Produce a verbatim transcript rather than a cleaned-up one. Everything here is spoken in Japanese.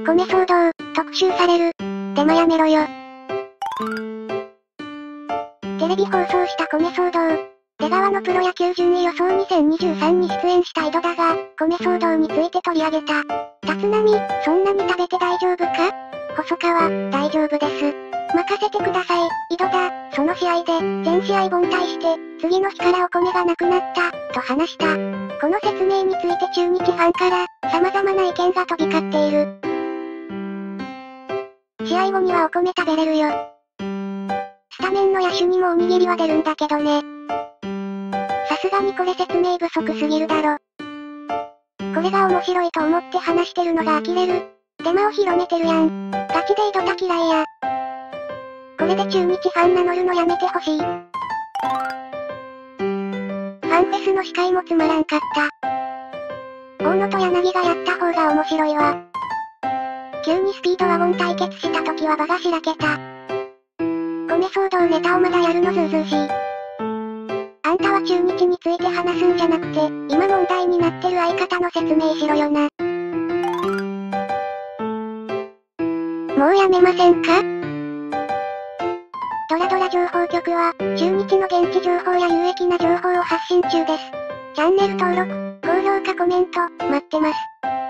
米騒動、特集される。デマやめろよ。テレビ放送した米騒動。出川のプロ野球順位予想にせんにじゅうさんに出演した井戸田が、米騒動について取り上げた。立浪、そんなに食べて大丈夫か？細川、大丈夫です。任せてください、井戸田、その試合で、全試合凡退して、次の日からお米がなくなった、と話した。この説明について中日ファンから、様々な意見が飛び交っている。試合後にはお米食べれるよ。スタメンの野手にもおにぎりは出るんだけどね。さすがにこれ説明不足すぎるだろ。これが面白いと思って話してるのが呆れる。デマを広めてるやん。ガチで井戸田嫌いや。これで中日ファン名乗るのやめてほしい。ファンフェスの司会もつまらんかった。大野と柳がやった方が面白いわ。急にスピードワゴン対決した時は場がしらけた。米騒動ネタをまだやるのずうずうしい。あんたは中日について話すんじゃなくて、今問題になってる相方の説明しろよな。もうやめませんか？ドラドラ情報局は、中日の現地情報や有益な情報を発信中です。チャンネル登録、高評価コメント、待ってます。